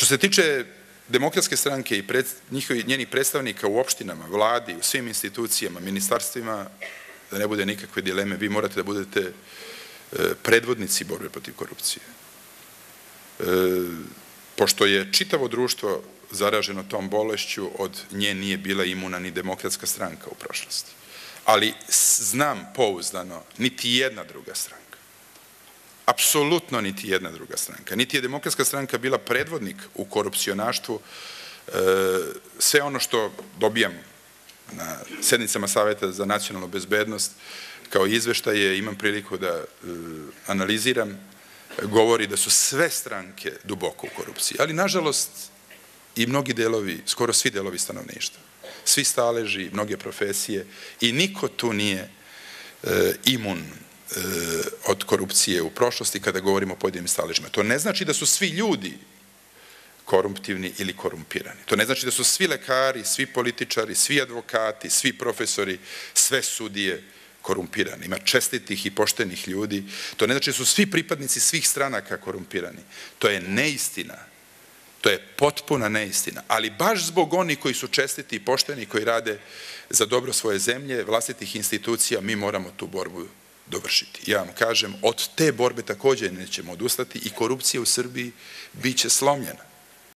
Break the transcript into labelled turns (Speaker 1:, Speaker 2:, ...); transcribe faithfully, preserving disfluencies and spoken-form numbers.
Speaker 1: se tiče Demokratske stranke i njenih predstavnika u opštinama, vladi, u svim institucijama, ministarstvima, da ne bude nikakve dileme, vi morate da budete predvodnici borbe protiv korupcije. Pošto je čitavo društvo zaraženo tom bolešću, od nje nije bila imuna ni Demokratska stranka u prošlosti. Ali znam pouzdano, niti jedna druga stranka, apsolutno niti jedna druga stranka, niti je Demokratska stranka bila predvodnik u korupcionaštvu. Sve ono što dobijam na sednicama Saveta za nacionalnu bezbednost kao izveštaje, imam priliku da analiziram, govori da su sve stranke duboko u korupciji, ali nažalost i mnogi delovi, skoro svi delovi stanovništva, svi staleži, mnoge profesije i niko tu nije imun od korupcije u prošlosti kada govorimo o pojedinim staležima. To ne znači da su svi ljudi koruptivni ili korumpirani. To ne znači da su svi lekari, svi političari, svi advokati, svi profesori, sve sudije korumpirani. Ima čestitih i poštenih ljudi. To ne znači da su svi pripadnici svih stranaka korumpirani. To je neistina. To je potpuna neistina. Ali baš zbog onih koji su čestiti i pošteni, koji rade za dobro svoje zemlje, vlastitih institucija, mi moramo tu borbu dovršiti. Ja vam kažem, od te borbe također nećemo odustati i korupcija u Srbiji biće slomljena.